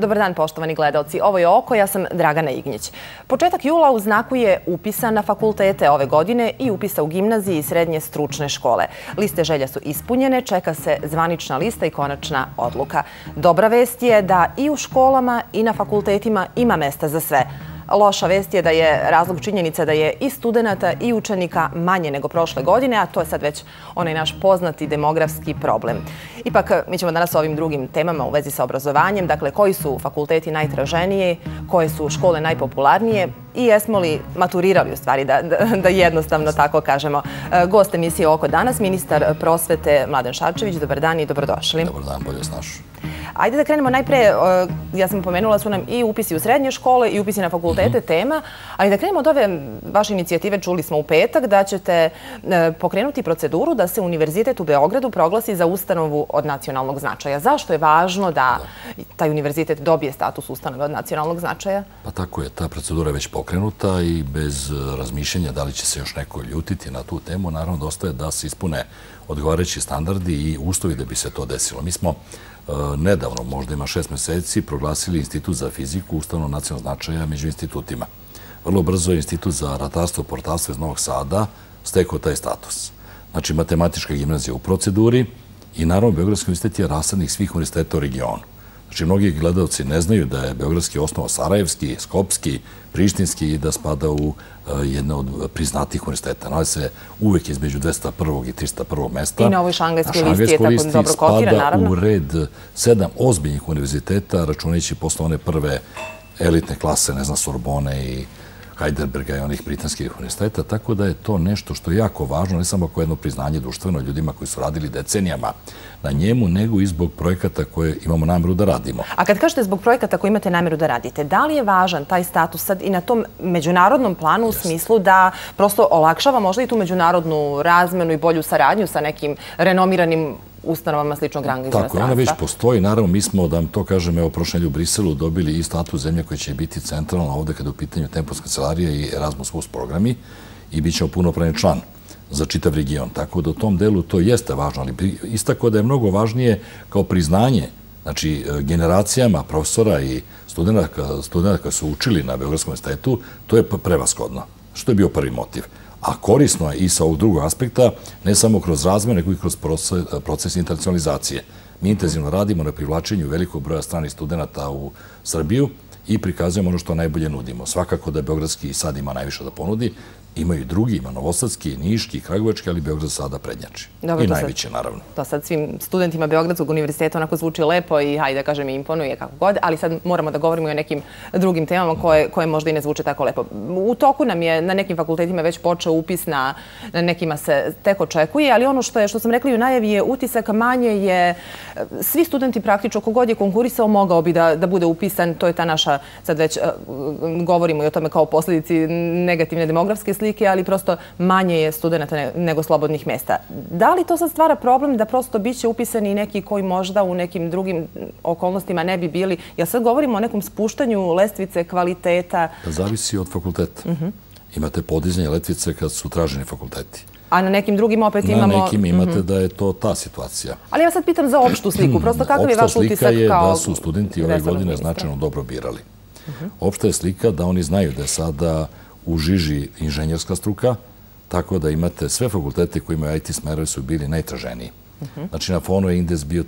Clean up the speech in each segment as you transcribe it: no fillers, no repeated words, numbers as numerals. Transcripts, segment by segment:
Dobar dan, poštovani gledaoci. Ovo je Oko, ja sam Dragana Ignjić. Početak jula u znaku je upisa na fakultete ove godine i upisa u gimnaziji i srednje stručne škole. Liste želja su ispunjene, čeka se zvanična lista i konačna odluka. Dobra vest je da i u školama i na fakultetima ima mesta za sve. Loša vest je da je razlog činjenica da je i studenata i učenika manje nego prošle godine, a to je sad već onaj naš poznati demografski problem. Ipak, mi ćemo danas o ovim drugim temama u vezi sa obrazovanjem, dakle, koji su fakulteti najtraženiji, koje su škole najpopularnije i jesmo li maturirali, u stvari, da jednostavno tako kažemo. Gost emisije Oko danas, ministar prosvete Mladen Šarčević. Dobar dan i dobrodošli. Dobar dan, bolje vas našao. Ajde da krenemo najpre, ja sam pomenula su nam i upisi u srednje škole i upisi na fakultete tema, ali da krenemo od ove vaše inicijative, čuli smo u petak da ćete pokrenuti proceduru da se Univerzitet u Beogradu proglasi za ustanovu od nacionalnog značaja. Zašto je važno da taj univerzitet dobije status ustanove od nacionalnog značaja? Pa tako je, ta procedura je već pokrenuta i bez razmišljanja da li će se još neko ljutiti na tu temu, naravno da ostaje da se ispune odgovarajući standardi i uslovi da bi se to desilo. Mi smo nedavno, možda ima 6 meseci, proglasili Institut za fiziku ustanovu nacionalnog značaja među institutima. Vrlo brzo je Institut za ratarstvo i portalstvo iz Novog Sada stekao taj status. Znači, matematička gimnazija u proceduri i naravno Beogradski univerzitet je rasadnik svih univerziteta u regionu. Znači, mnogi gledalci ne znaju da je Beogradski osnova Sarajevski, Skopski, Prištinski i da spada u jedno od priznatih univerziteta. Nalazi se uvek između 201. i 301. mesta. I na ovoj šangajskoj listi je tako dobro kotira, naravno. Spada u red 7 ozbiljnih univerziteta, računajući posle one prve elitne klase, ne znam, Sorbone i Heidelberga i onih britanskih univerziteta, tako da je to nešto što je jako važno, ne samo kao jedno priznanje društveno ljudima koji su radili decenijama na njemu, nego i zbog projekata koje imamo nameru da radimo. A kad kažete zbog projekata koje imate nameru da radite, da li je važan taj status sad i na tom međunarodnom planu u smislu da prosto olakšava možda i tu međunarodnu razmenu i bolju saradnju sa nekim renomiranim ustanovama sličnog ranga iz inostranstva? Tako, ona već postoji. Naravno, mi smo, da vam to kažem, evo, prošle nedelje u Briselu dobili i status zemlje koja će biti centralna ovde kada je u pitanju Tempus kancelarija i Erasmus Plus programi i bit ćemo punopravni član za čitav region. Tako da u tom delu to jeste važno, ali istako da je mnogo važnije kao priznanje, znači, generacijama profesora i studenta koji su učili na Beogradskom univerzitetu, to je prevashodno, što je bio prvi motiv. A korisno je i sa ovog drugog aspekta, ne samo kroz razmene, nego i kroz proces internacionalizacije. Mi intenzivno radimo na privlačenju velikog broja stranih studenta u Srbiju i prikazujemo ono što najbolje nudimo. Svakako da Beogradski sad ima najviše da ponudi, imaju i drugi, ima Novosadski, Niški, Kragujevački, ali Beograd sada prednjači. I najveći, naravno. To sad svim studentima Beogradskog univerziteta onako zvuči lepo i, hajde da kažem, imponuje kako god, ali sad moramo da govorimo i o nekim drugim temama koje možda i ne zvuče tako lepo. U toku nam je na nekim fakultetima već počeo upis, na nekima se tek očekuje, ali ono što sam rekla i u najavi je utisak manje je, svi studenti praktično, kogod je konkurisao, mogao bi da bude upisan. To je ta naša, sad već govorimo i o tome kao posljedici negativne demografske slike, ali prosto manje je studenta nego slobodnih mesta. Da li to sad stvara problem da prosto biće upisani i neki koji možda u nekim drugim okolnostima ne bi bili? Ja sad govorimo o nekom spuštanju lestvice kvaliteta. Zavisi od fakulteta. Imate podizanje letvice kad su traženi fakulteti. A na nekim drugim opet imamo... Na nekim imate da je to ta situacija. Ali ja sad pitam za opštu sliku. Prosto kakav je vaš utisak kao... Opšta slika je da su studenti ove godine značajno dobro birali. Opšta je slika da oni znaju da je sada u žiži inženjerska struka, tako da imate sve fakultete koji imaju IT smerove su bili najtraženiji. Znači, na FONU je indeks bio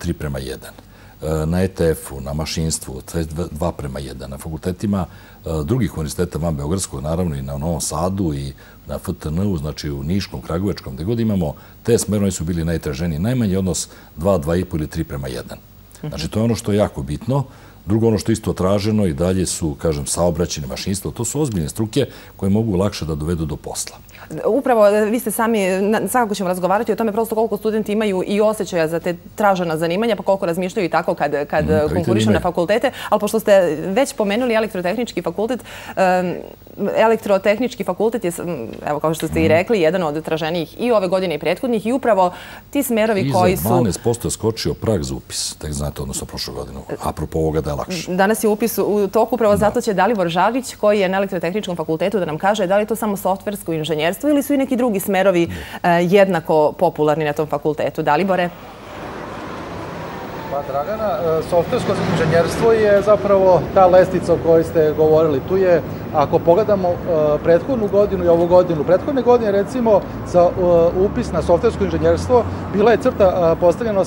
3:1. Na ETF-u, na mašinstvu 2:1. Na fakultetima drugih univerziteta van Beogradskog, naravno i na Novom Sadu i na FTN-u, znači u Niškom, Kragujevačkom, gde god imamo, te smerove su bili najtraženiji. Najmanji odnos 2, 2,5 ili 3:1. Znači, to je ono što je jako bitno. Drugo, ono što je isto traženo i dalje su, kažem, saobraćajne, mašinstvo. To su ozbiljne struke koje mogu lakše da dovedu do posla. Upravo, vi ste sami, svakako ćemo razgovarati o tome prosto koliko studenti imaju i osjećaja za te tražena zanimanja, pa koliko razmišljaju i tako kad konkurišu na fakultete. Ali pošto ste već pomenuli elektrotehnički fakultet, elektrotehnički fakultet je, evo kao što ste i rekli, jedan od traženijih i ove godine i prethodnih i upravo ti smerovi koji su... I za 12% je skočio prag za upis, tek znate, odnosno prošlu godinu, apropo ovoga da je lakše. Danas je upis u toku, upravo zato će Dalibor Žagić, koji je na elektrotehničkom fakultetu, da nam kaže da li je to samo softversko inženjerstvo ili su i neki drugi smerovi jednako popularni na tom fakultetu. Dalibore? Pa Dragana, softversko inženjerstvo je zapravo ta lestica o kojoj ste govorili. Tu je, ako pogledamo prethodnu godinu i ovu godinu, prethodne godine recimo za upis na softversko inženjerstvo bila je crta postavljena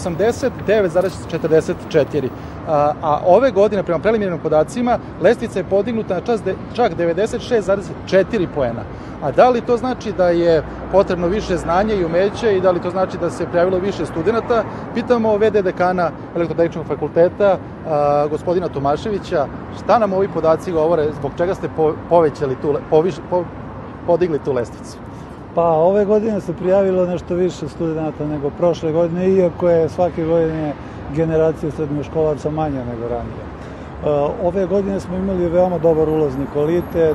89,44. A ove godine, prema preliminarnim podacima, lestica je podignuta na čak 96,4 poena. A da li to znači da je potrebno više znanja i umeća i da li to znači da se prijavilo više studenta? Pitamo VD dekana Elektrotehničkog fakulteta, gospodina Tomaševića, šta nam ovi podaci govore, zbog čega ste podigli tu lestvicu? Pa ove godine se prijavilo nešto više studenta nego prošle godine, iako je svake godine generacija srednjoškolaca manja nego ranije. Ove godine smo imali veoma dobar ulazni kvalitet.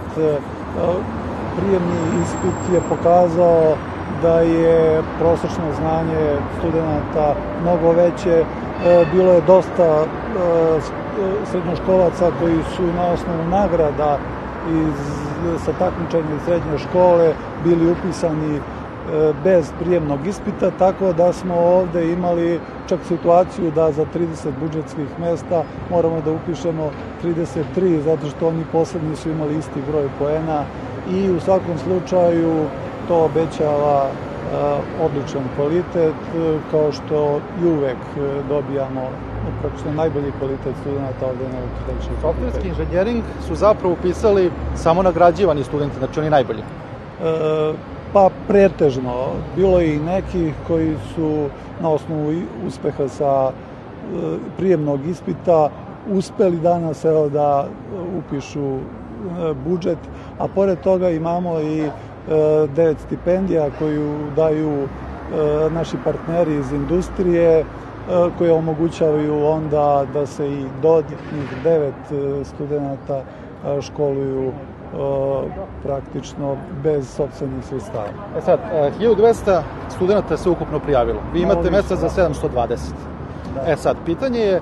Prijemni ispit je pokazao da je prosečno znanje studenta mnogo veće. Bilo je dosta srednjoškolaca koji su na osnovu nagrada sa takmičenja iz srednje škole bili upisani bez prijemnog ispita, tako da smo ovde imali čak situaciju da za 30 budžetskih mesta moramo da upišemo 33, zato što oni poslednji su imali isti broj poena i u svakom slučaju to obećava odličan kvalitet, kao što i uvek dobijamo praktično najbolji kvalitet studenta ovde na Elektrotehničkom fakultetu. Softverski inženjering su zapravo upisali samo nagrađivani studenti, znači oni najbolji? Pa pretežno. Bilo je i nekih koji su na osnovu uspeha sa prijemnog ispita uspeli danas da upišu budžet, a pored toga imamo i 9 stipendija koju daju naši partneri iz industrije, koje omogućavaju onda da se i dodatnih 9 studenta školuju praktično bez sopstvenih sredstava. Sad, 1200 studenta se ukupno prijavilo. Vi imate mesta za 720. Sad, pitanje je,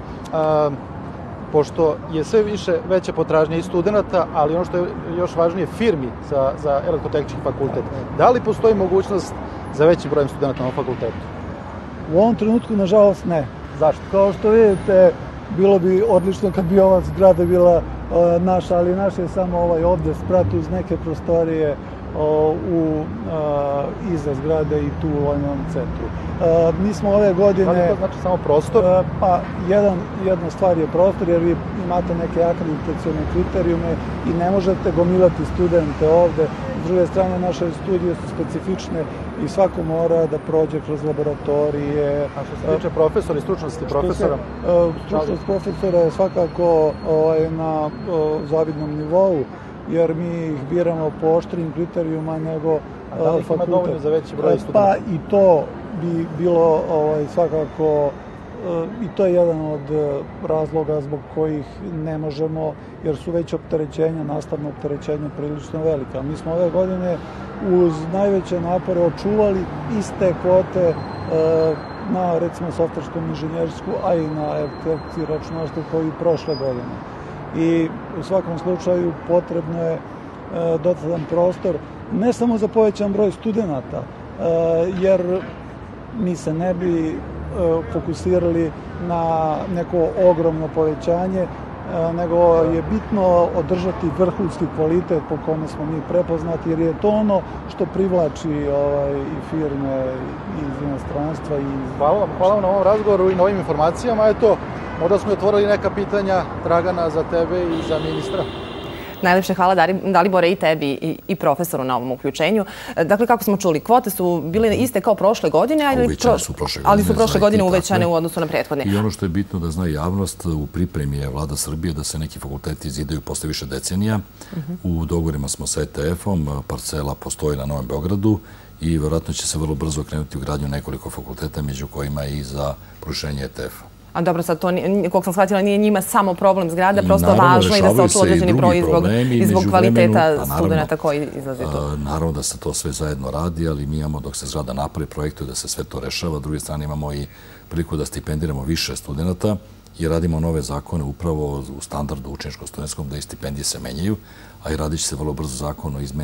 pošto je sve veća potražnja i studenta, ali ono što je još važnije, firmi za Elektrotehnički fakultet, da li postoji mogućnost za većim brojem studenta na ovom fakultetu? U ovom trenutku, nažalost, ne. Zašto? Kao što vidite, bilo bi odlično kad bi ova zgrada bila naša, ali naša je samo ovde sprat uz neke prostorije iza zgrade i tu u ovom centru. Mi smo ove godine... Da li to znači samo prostor? Pa, jedna stvar je prostor, jer vi imate neke akreditacione kriterijume i ne možete gomilati studente ovde. S druge strane, naše studije su specifične i svako mora da prođe kroz laboratorije. A što se tiče profesora i stručnosti profesora? Stručnost profesora je svakako na zavidnom nivou, jer mi ih biramo po oštrim kriterijuma nego fakultet. A da li ih ima dovoljno za veći broj studenta? Pa i to bi bilo svakako, i to je jedan od razloga zbog kojih ne možemo, jer su već opterećenja, nastavno opterećenje prilično velika. Mi smo ove godine uz najveće napore očuvali iste kvote na, recimo, softverskom inženjersku, a i na arhitekturi računarstvu kao i prošle godine. I u svakom slučaju potrebno je dodatan prostor, ne samo za povećan broj studenta, jer mi se ne bi fokusirali na neko ogromno povećanje, nego je bitno održati vrhunski kvalitet po kome smo mi prepoznati, jer je to ono što privlači i firme iz inostranstva. Hvala vam na ovom razgovoru i na ovim informacijama. Eto, možda smo otvorili neka pitanja, Dragana, za tebe i za ministra. Najlepše hvala Dalibore i tebi i profesoru na ovom uključenju. Dakle, kako smo čuli, kvote su bile iste kao prošle godine, ali su prošle godine uvećane u odnosu na prethodne. I ono što je bitno da zna javnost, u pripremi je Vlada Srbije da se neki fakulteti zidaju posle više decenija. U dogovorima smo sa ETF-om, parcela postoji na Novom Beogradu i verovatno će se vrlo brzo krenuti u gradnju nekoliko fakulteta, među kojima i za proširenje ETF-a. A dobro, sad to, koliko sam shvatila, nije njima samo problem zgrada, prosto važno i da se očuva određeni broj i zbog kvaliteta studenta koji izlaze tu. Naravno da se to sve zajedno radi, ali mi imamo, dok se zgrada napravi, projektuje da se sve to rešava. S druge strane imamo i priliku da stipendiramo više studenta i radimo nove zakone upravo u standardu učeničko-studentskom, da i stipendije se menjaju, a i radit će se vrlo brzo zakon o izmeni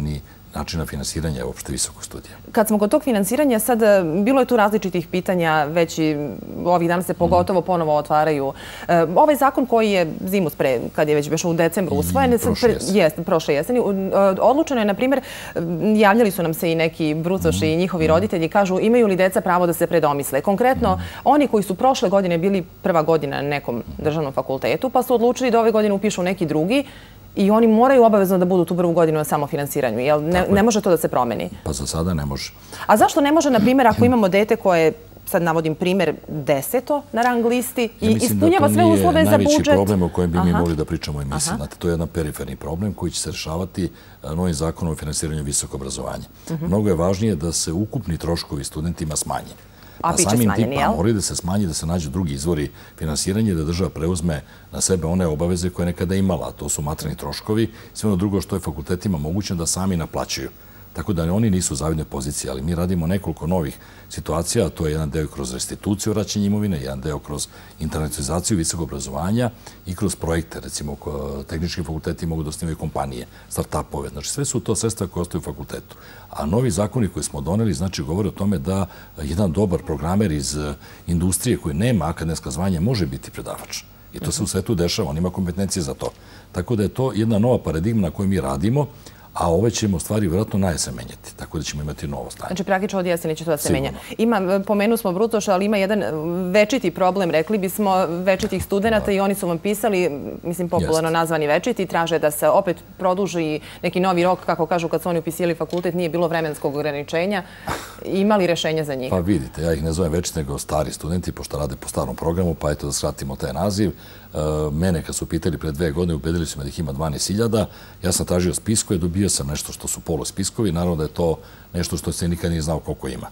načina finansiranja uopšte visokog studija. Kad smo kod tog finansiranja, sad bilo je tu različitih pitanja, već i ovih dana se pogotovo ponovo otvaraju. Ovaj zakon koji je zimus pre, kad je već bešao u decembru usvojen, prošle jeseni, odlučeno je, na primjer, javljali su nam se i neki brucoši i njihovi roditelji, kažu imaju li deca pravo da se predomisle. Konkretno, oni koji su prošle godine bili prva godina na nekom državnom fakultetu, pa su odlučili da ove godine upišu neki drugi, i oni moraju obavezno da budu tu prvu godinu na samofinansiranju. Jel ne može to da se promeni? Pa za sada ne može. A zašto ne može, na primjer, ako imamo dete koje, sad navodim primjer, 10. na rang listi i ispunjava sve uslove za budžet? Najveći problem o kojem bi mi mogli da pričamo u emisiji. Znate, to je jedan periferni problem koji će se rešavati novim zakonom o finansiranju visokog obrazovanja. Mnogo je važnije da se ukupni troškovi studentima smanje. A biće smanjeni, jel? Moraju da se smanji, da se nađu drugi izvori finansiranja i da država preuzme na sebe one obaveze koje je nekada imala. A to su materijalni troškovi i sve ono drugo što je fakultetima moguće da sami naplaćuju. Tako da oni nisu u zavidnoj poziciji, ali mi radimo nekoliko novih situacija, a to je jedan deo kroz restituciju vraćanja imovine, jedan deo kroz internacionalizaciju visokog obrazovanja i kroz projekte. Recimo, tehnički fakulteti mogu da osnivaju kompanije, start-upove. Znači, sve su to sredstva koje ostaju u fakultetu. A novi zakoni koji smo doneli, znači, govore o tome da jedan dobar programer iz industrije koji nema akademska zvanja može biti predavač. I to se u svetu dešava, on ima kompetencije za to. Tako da je to jedna nova paradigma na kojoj mi radimo, a ove ćemo stvari vjerojatno na jesen menjati, tako da ćemo imati novo stanje. Znači, praktično od jeseni će to da se menja. Pomenu smo Brucoša, ali ima jedan večiti problem, rekli bismo, večitih studenta i oni su vam pisali, mislim, popularno nazvani večiti, traže da se opet produži neki novi rok, kako kažu, kad su oni upisili fakultet, nije bilo vremenskog ograničenja. Ima li rešenja za njih? Pa vidite, ja ih ne zovem večiti, nego stari studenti, pošto rade po starom programu, pa eto da skratimo taj naziv. Mene, kad su pitali pre 2 godine, ubedili su me da ih ima 12.000. Ja sam tražio spiskove, dobio sam nešto što su poluspiskovi. Naravno da je to nešto što se nikad nije znao koliko ima.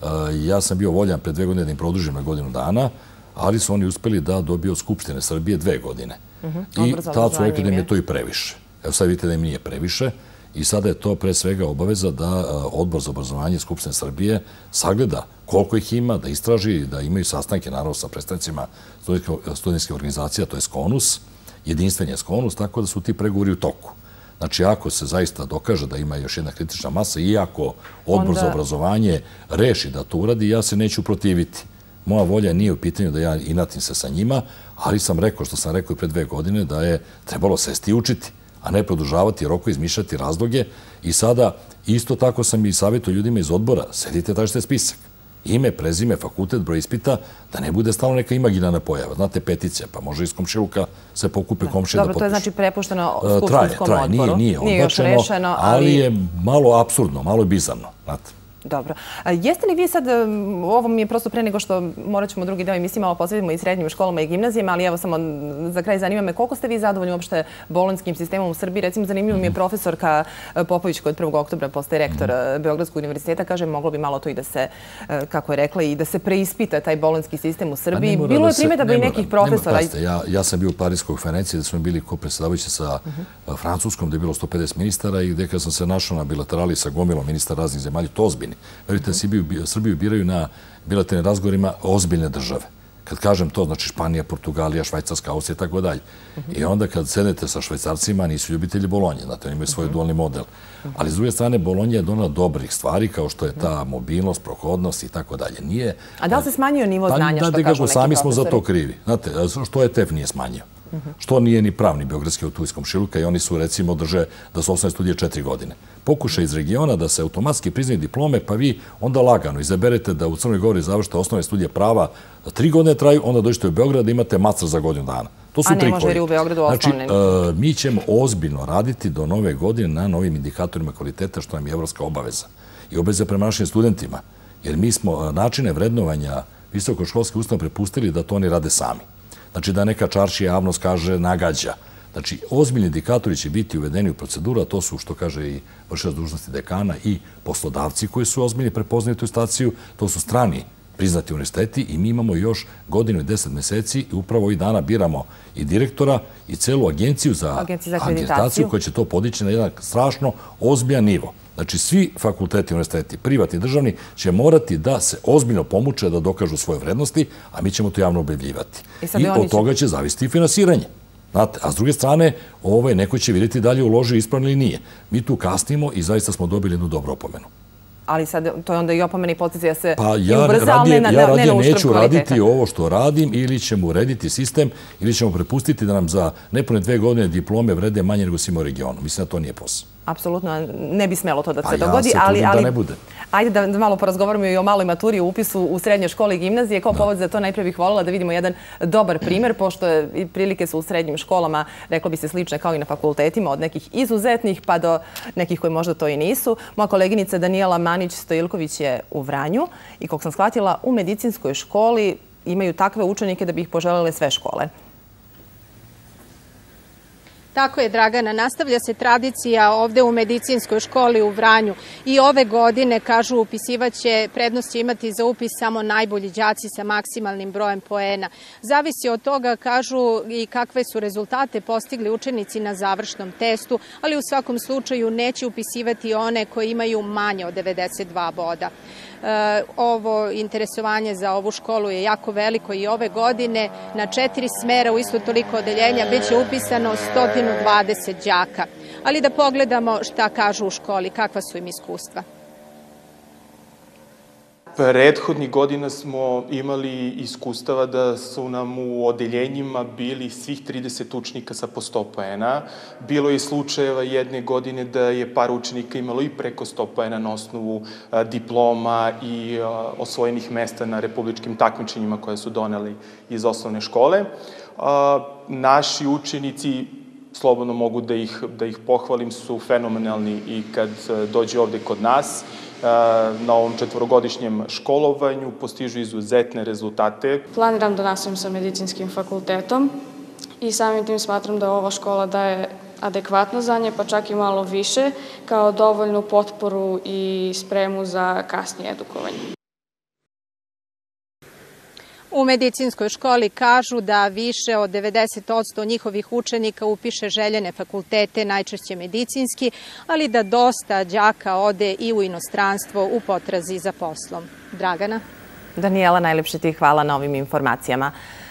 Ja sam bio voljan pre 2 godine da im produžim na godinu dana, ali su oni uspeli da dobiju od Skupštine Srbije 2 godine. I tad su rekli da im je to i previše. Evo sad vidite da im nije previše. I sada je to pre svega obaveza da Odbor za obrazovanje Skupštine Srbije sagleda koliko ih ima, da istraži, da imaju sastanke, naravno, sa predstavnicima studentskih organizacija, to je SKONUS, jedinstven je SKONUS, tako da su ti pregovori u toku. Znači, ako se zaista dokaže da ima još jedna kritična masa, iako Odbor za obrazovanje reši da to uradi, ja se neću protiviti. Moja volja nije u pitanju da ja inatim se sa njima, ali sam rekao, što sam rekao i pre 2 godine, da je trebalo sesti i učiti, a ne produžavati roko, izmišljati razloge. I sada, isto tako sam i savjetuo ljudima iz odbora, sedite, tražite spisak. Ime, prezime, fakultet, broj ispita, da ne bude stalno neka imaginarna pojava. Znate, peticija, pa može iz komšiluka se pokupe komšije da potpišu. Dobro, to je znači prepušteno skupštinskom odboru. Nije još rešeno, ali je malo apsurdno, malo bizarno, znate. Dobro. Jeste li vi sad, ovo mi je prosto pre nego što morat ćemo drugi deo emisije malo posvetimo i srednjim školama i gimnazijama, ali evo samo za kraj zanima me koliko ste vi zadovoljni uopšte bolonjskim sistemom u Srbiji. Recimo, zanimljivo mi je profesorka Popović koja od 1. oktobra postaje rektor Beogradskog univerziteta. Kaže, moglo bi malo to i da se, kako je rekla, i da se preispita taj bolonjski sistem u Srbiji. Bilo je primjedaba i nekih profesora. Ja sam bio u Parijskoj konferenciji gde smo bili kopredsedavajući sa Francuskom, gde je bilo 150 ministara i gde kad sam se našao na bilaterali sa gomilom ministara raznih zemalja, to ozbiljni. Verujte, Srbiju biraju na bilateralnim razgovorima ozbiljne države. Kad kažem to, znači Španija, Portugalija, Švajcarska, Austrija i tako dalje. I onda kad sedete sa Švajcarcima, nisu ljubitelji Bolonje, znate, oni imaju svoj dualni model. Ali s druge strane, Bolonja je donala dobrih stvari, kao što je ta mobilnost, prohodnost i tako dalje. A da li se smanjio nivo znanja, što kažu neki profesori? Sami smo za to krivi. Znate, što je TEF nije smanjio? Što nije ni pravni Beogradski autobus komšiluka i oni su, recimo, drže da su osnovne studije 4 godine. Pokušaj iz regiona da se automatski priznaju diplome, pa vi onda lagano izaberete da u Crnoj Gori završite osnovne studije prava 3 godine traju, onda dođete u Beograd da imate master za godinu dana. To su trikovi. A ne može jer u Beogradu osnovne? Znači, mi ćemo ozbiljno raditi do nove godine na novim indikatorima kvaliteta, što nam je evropska obaveza. I obaveza prema našim studentima. Jer mi smo načine vrednovanja visokoškolskih ustanova prepustili da to oni rade sami. Znači da neka čaršija javnost kaže nagađa. Znači, ozbiljni indikatori će biti uvedeni u proceduru, a to su, što kaže i vršilac dužnosti dekana, i poslodavci koji su ozbiljni prepoznali tu staciju, to su strani priznati univerziteti i mi imamo još godinu i 10 meseci i upravo ovih dana biramo i direktora i celu agenciju za akreditaciju koja će to podići na jedan strašno ozbiljan nivo. Znači, svi fakulteti, univerziteti, privatni, državni, će morati da se ozbiljno pomuče da dokažu svoje vrednosti, a mi ćemo to javno objavljivati. I od toga će zavisiti i finansiranje. Znate, a s druge strane, neko će vidjeti da li je uložio ispravno ili nije. Mi tu kasnimo i zaista smo dobili jednu dobru opomenu. Ali sad, to je onda i opomena i podsjeća se i ubrza, ali ne na uštrb kvaliteta. Ja radije neću raditi ovo što radim ili ćemo urediti sistem ili ćemo prepustiti da nam za nepune 2 godine diplome vrede manje nego svima u regionu. Mislim da to nije posao. Apsolutno, ne bi smelo to da se Pa dogodi. ja se trudim da ne bude. Ajde da malo porazgovaramo i o maloj maturi, o upisu u srednje škole i gimnazije. Kao povod za to najprije bih voljela da vidimo jedan dobar primer, pošto prilike su u srednjim školama, reklo bi se, slične kao i na fakultetima, od nekih izuzetnih pa do nekih koji možda to i nisu. Moja koleginica Danijela Manić-Stojilković je u Vranju i, kako sam shvatila, u medicinskoj školi imaju takve učenike da bi ih poželele sve škole. Tako je, Dragana. Nastavlja se tradicija ovde u medicinskoj školi u Vranju. I ove godine, kažu, upisivaće, prednost će imati za upis samo najbolji đaci sa maksimalnim brojem poena. Zavisi od toga, kažu, i kakve su rezultate postigli učenici na završnom testu, ali u svakom slučaju neće upisivati one koji imaju manje od 92 boda. Ovo interesovanje za ovu školu je jako veliko i ove godine na 4 smera u isto toliko odeljenja biće upisano 120 đaka. Ali da pogledamo šta kažu u školi, kakva su im iskustva. Prethodnih godina smo imali iskustava da su nam u odeljenjima bili svih 30 učenika sa po 100 poena. Bilo je slučajeva jedne godine da je par učenika imalo i preko 100 poena na osnovu diploma i osvojenih mesta na republičkim takmičenjima koje su doneli iz osnovne škole. Naši učenici, slobodno mogu da ih pohvalim, su fenomenalni i kad dođe ovde kod nas. Na ovom 4-godišnjem školovanju postižu izuzetne rezultate. Planiram da nastavim sa medicinskim fakultetom i samim tim smatram da ova škola daje adekvatno za nje, pa čak i malo više, kao dovoljnu potporu i spremu za kasnije edukovanje. U medicinskoj školi kažu da više od 90% njihovih učenika upiše željene fakultete, najčešće medicinski, ali da dosta đaka ode i u inostranstvo u potrazi za poslom. Dragana? Danijela, najlepše ti hvala na ovim informacijama.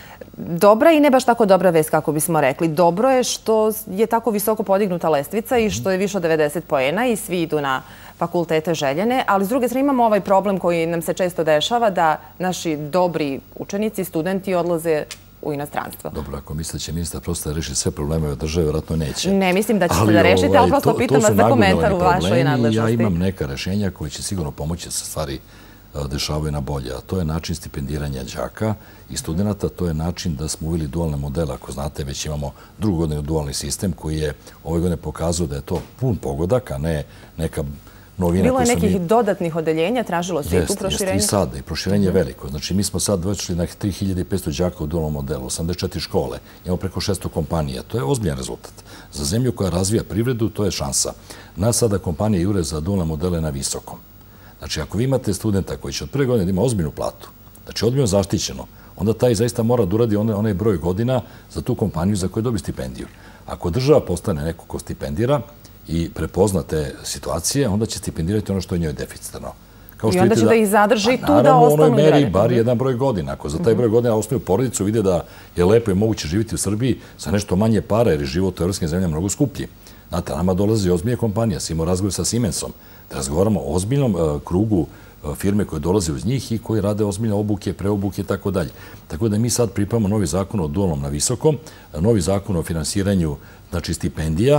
Dobra i ne baš tako dobra vest, kako bismo rekli. Dobro je što je tako visoko podignuta lestvica i što je više od 90 poena i svi idu na fakultete željene, ali s druge strane imamo ovaj problem koji nam se često dešava, da naši dobri učenici, studenti odlaze u inostranstvo. Dobro, ako misle će ministar prosto da reši sve probleme od države, vjerojatno neće. Ne mislim da ćete da rešite, ali prosto pitam vas za komentar u vašoj nadležnosti. Ja imam neka rešenja koje će sigurno pomoći da se stvari dešavaju na bolje, a to je način stipendiranja đaka i studenta, to je način da smo uveli dualne modele. Ako znate, već imamo drugu godinu dualni sistem koji je ove godine pokazao da je to pun pogodak, a ne neka novina. Bilo je nekih dodatnih odeljenja, tražilo se i tu proširenje? Jeste, i sada. I proširenje je veliko. Znači, mi smo sad došli na 3500 đaka u dualnom modelu, 84 škole, imamo preko 600 kompanija. To je ozbiljan rezultat. Za zemlju koja razvija privredu, to je šansa. Nas sada kompanije jure za dualne modele na visokom. Znači, ako vi imate studenta koji će od prve godine da ima ozbiljnu platu, znači ozbiljno zaštićeno, onda taj zaista mora da uradi onaj broj godina za tu kompaniju za koju dobi stipendiju. Ako država postane neko ko stipendira i prepozna te situacije, onda će stipendirati ono što je njoj deficitarno. I onda će da ih zadrži tu da ostanu i dalje. Naravno, u onoj meri bar jedan broj godina. Ako za taj broj godina osnuju porodicu, vide da je lepo i moguće živjeti u Srbiji sa nešto manje para, jer je život u evropskim zemljama mnogo skuplji. Znate, nama dolazi ozbiljna kompanija, imamo razgovor sa Siemensom, da razgovaramo o ozbiljnom krugu firme koje dolaze uz njih i koji rade ozbiljne obuke, preobuke i tako dalje. Tako da mi sad pripremamo novi zakon o dualnom na visokom, novi zakon o finansiranju, znači, stipendija,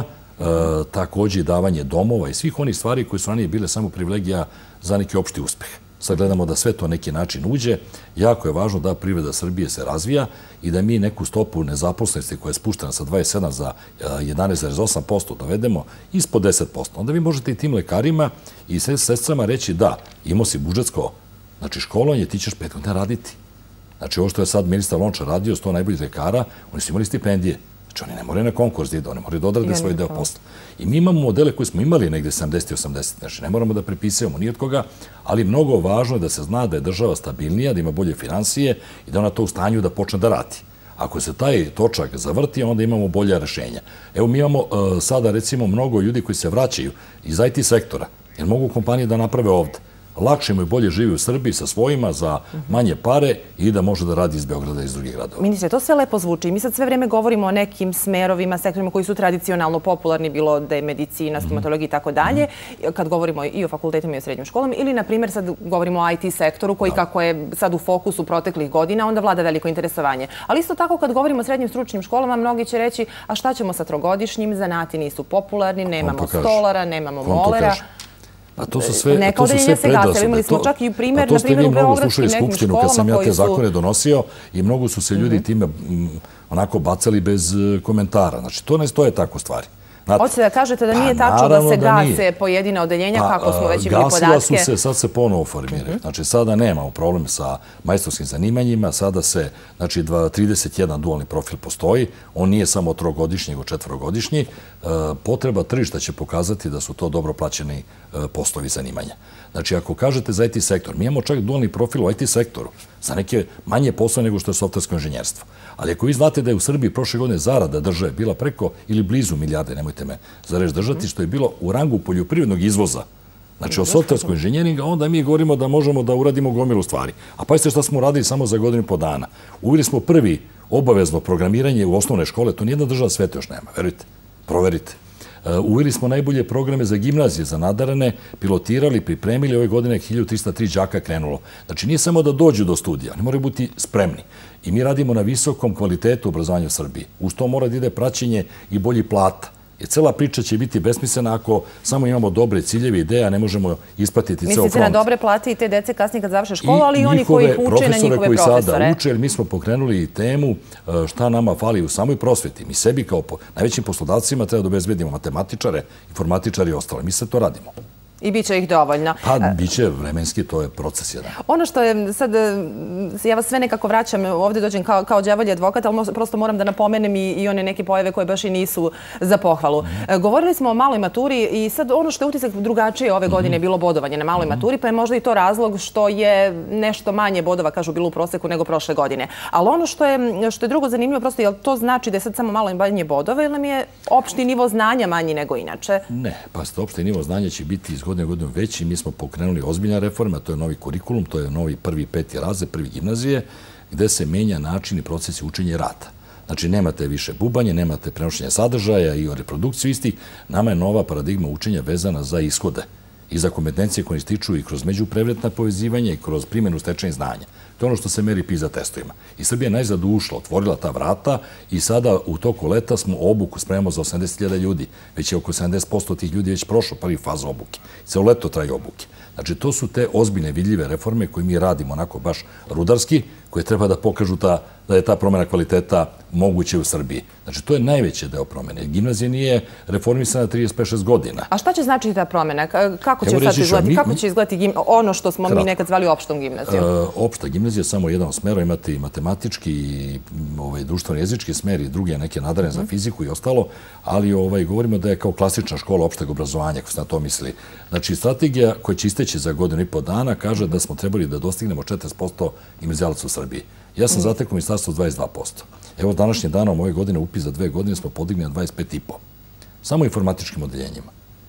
također i davanje domova i svih onih stvari koje su ranije bile samo privilegija za neki opšti uspeh. Sad gledamo da sve to neki način uđe. Jako je važno da privreda Srbije se razvija i da mi neku stopu nezaposlenosti koja je spuštena sa 27 za 11,8% dovedemo ispod 10%. Onda vi možete i tim lekarima i sestrama reći da, imao si budžetsko, znači školovanje, ti ćeš 5 godina raditi. Znači ovo što je sad ministar Lončar radio, 100 najboljih lekara, oni su imali stipendije. Znači oni ne moraju na konkurs da idu, oni moraju da odrade svoj deo posla. I mi imamo modele koje smo imali negde 70 i 80, znači ne moramo da prepisujemo ni od koga, ali mnogo važno je da se zna da je država stabilnija, da ima bolje finansije i da ona to u stanju da počne da radi. Ako se taj točak zavrti, onda imamo bolja rešenja. Evo, mi imamo sada, recimo, mnogo ljudi koji se vraćaju iz IT sektora, jer mogu kompanije da naprave ovde. lakše mu i bolje živi u Srbiji sa svojima za manje pare i da može da radi iz Beograda i iz drugih gradova. Ministre, to sve lepo zvuči. Mi sad sve vreme govorimo o nekim smerovima, sektorima koji su tradicionalno popularni, bilo da je medicina, stomatologija i tako dalje, kad govorimo i o fakultetima i o srednjim školama, ili, na primjer, sad govorimo o IT sektoru, koji kako je sad u fokusu proteklih godina, onda vlada veliko interesovanje. Ali isto tako, kad govorimo o srednjim stručnim školama, mnogi će reći, a šta ćemo sa trogodišnjim, zanati nisu popularni, nemamo stolara, nemamo molera. A to su sve predrasude. Imali smo čak i primjer, na primjer, u beogradskim nekim školama kad sam ja te zakone donosio i mnogo su se ljudi time onako bacali bez komentara. Znači, to ne stoje tako stvari. Hoćete da kažete da nije tačno da se gase pojedine odeljenja, kako smo već imali podatke? Gasila su se, sad se ponovo formiraju. Znači, sada nemamo problem sa majstorskim zanimanjima, sada se, znači, 31 dualni profil postoji, on nije samo trogodišnji, nego četvorogodišnji. Potreba tržišta će pokazati da su to dobro plaćeni poslovi zanimanja. Znači, ako kažete za IT sektor, mi imamo čak dualni profil u IT sektoru, za neke manje poslove nego što je softversko inženjerstvo. Ali ako vi znate da je u Srbiji prošle godine zarada države bila preko ili blizu milijarde, nemojte me za reč držati, što je bilo u rangu poljoprivrednog izvoza, znači o softverskog inženjeringa, onda mi govorimo da možemo da uradimo gomilu stvari. A pazite šta smo uradili samo za godinu i po dana. Uveli smo prvi obavezno programiranje u osnovne škole, to nijedna država sveta još nema, verujte, proverite. Uveli smo najbolje programe za gimnazije, za nadarane, pilotirali, pripremili, ove godine 1303 đaka krenulo. Znači, nije samo da dođu do studija, oni moraju biti spremni. I mi radimo na visokom kvalitetu obrazovanja u Srbiji. Uz to mora da ide praćenje i bolji plata. Jer cela priča će biti besmislena ako samo imamo dobre ciljeve i ideje, a ne možemo ispratiti ceo front. Mislite na dobre plate i te dece kasnije kad završe školu, ali i oni koji ih uče na njihove profesore. Koji sada uče, jer mi smo pokrenuli i temu šta nama fali u samoj prosveti. Mi sebi kao najvećim poslodavcima treba da obezbedimo matematičare, informatičare i ostale. Mi se to radimo. I bit će ih dovoljno. Pa, bit će vremenski, to je proces jedan. Ono što je sad, ja vas sve nekako vraćam, ovdje dođem kao đavolji advokat, ali prosto moram da napomenem i one neke pojave koje baš i nisu za pohvalu. Govorili smo o maloj maturi i sad ono što je utisak drugačije ove godine je bilo bodovanje na maloj maturi, pa je možda i to razlog što je nešto manje bodova, kažu, bilo u proseku nego prošle godine. Ali ono što je drugo zanimljivo, prosto, je li to znači da je sad samo malo i manje bodova ili nam je opšti nivo znanja manji nego inače? Ne, pa opšti nivo znanja će biti iz godine veći. Mi smo pokrenuli ozbiljna reforma, to je novi kurikulum, to je novi prvi peti razred, prvi gimnazije, gde se menja način i procesi učenja i rada. Znači, nemate više bubanje, nemate prenošenja sadržaja i o reprodukciju istih. Nama je nova paradigma učenja vezana za ishode i za kompetencije koje ističu i kroz međuprevretna povezivanja i kroz primjenu stečenih znanja. To je ono što se meri PISA testovima. I Srbija je najzad ušla, otvorila ta vrata i sada u toku leta smo obuku spremamo za 80.000 ljudi. Već je oko 70% tih ljudi već prošlo prvi fazu obuke. Celo leto traju obuke. Znači, to su te ozbiljne vidljive reforme koje mi radimo onako baš rudarski, koje treba da pokažu da je ta promjena kvaliteta moguće u Srbiji. Znači, to je najveći deo promjene. Gimnazija nije reformisana 35-6 godina. A šta će značiti ta promjena? Kako će sad izgledati? Kako će izgledati ono što smo mi nekad zvali opštom gimnazijom? Opšta gimnazija je samo jedan od smera. Imate i matematički i društveno-jezički smer i druge neke nadarene za fiziku i ostalo, ali govorimo da je kao klasična škola opšteg obrazovanja, ako ste na to mislili. Znači, strategija koja će isteći za godinu i po dana kaže da smo trebali da dostignemo 40% gimnazijalaca u Srbiji. Ja sam zatekao ministarstvo 22%. Evo, današnje danom ove godine, upis za 2 godine, smo podigli na 25,5%. Samo informatičkim odeljenjima.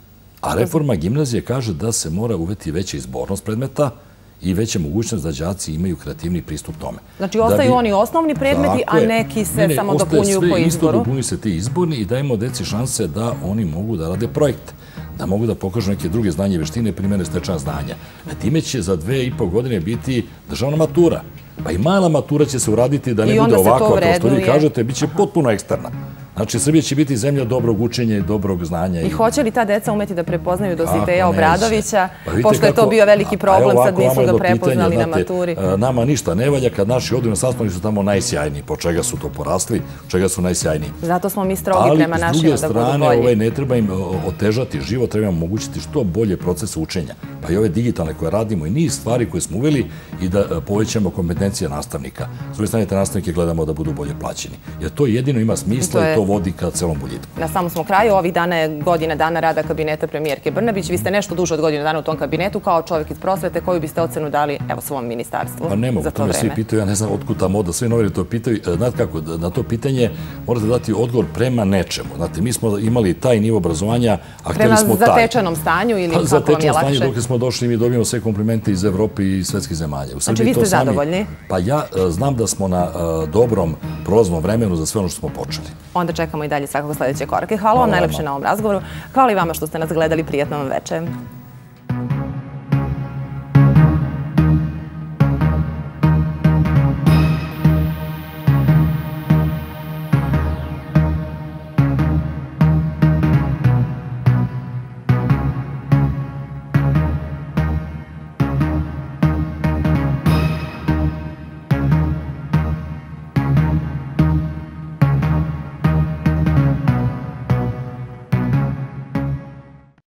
A reforma gimnazije kaže da se mora uveti veća izbornost predmeta i veća mogućnost da đaci imaju kreativni pristup tome. Znači, ostaju oni osnovni predmeti, a neki se samo dopunjuju po izboru? Isto dopunjuju se ti izborni i dajemo deci šanse da oni mogu da rade projekte, da mogu da pokažu neke druge znanje i veštine, primjene stečena znanja. Time će za 2,5 godine biti državna matura. Pa i mala matura će se uraditi da ne bude ovako, kao što vi kažete, bit će potpuno eksterna. Znači, Srbija će biti zemlja dobrog učenja i dobrog znanja. I hoće li ta deca umeti da prepoznaju Dositeja Obradovića, pošto je to bio veliki problem, sad nisu ga prepoznali na maturi? Nama ništa ne valja kad naši odu na sastavu su tamo najsjajniji. Po čega su to porasli, po čega su najsjajniji. Zato smo mi strogi prema našima da budu bolji. Ali, s druge strane, ne treba im otežati život, treba im omogućiti što bolje procese učenja. Pa i ove digitalne koje radimo i niz stvari koje smo uveli i da povećamo kompetencije nastavnika. S druge strane, te nastavnike gledamo da budu bolje plaćeni. Jer to jedino ima smisla i to vodi ka celom boljitku. Na samom smo kraju, ovih dana je godina dana rada kabineta premijerke Brnabić. Vi ste nešto duže od godinu dana u tom kabinetu kao čovjek iz prosvete. Koju biste ocenu dali svom ministarstvu Pa ne mogu, za to to me svi vreme? pitaju, ja ne znam otkud ta moda, svi novinari to pitaju. Znate kako, na to pitanje morate dati odgovor prema nečemu. Znate, mi smo imali taj nivo obrazovanja, a htjeli smo taj. Prema zatečenom stanju ili kako vam je lakše? Zatečenom stanju dok smo došli mi dobijemo sve komplimente iz Evrope i svetskih zemalja. Znači vi ste zadovoljni? Pa ja znam da smo na dobrom prolaznom vremenu za sve ono što smo počeli. Onda čekamo i dalje svakako sljedeće korake. Hvala vam najlepše na ovom razgovoru. Hvala i vama što ste nas gledali. Prijatno vam večer.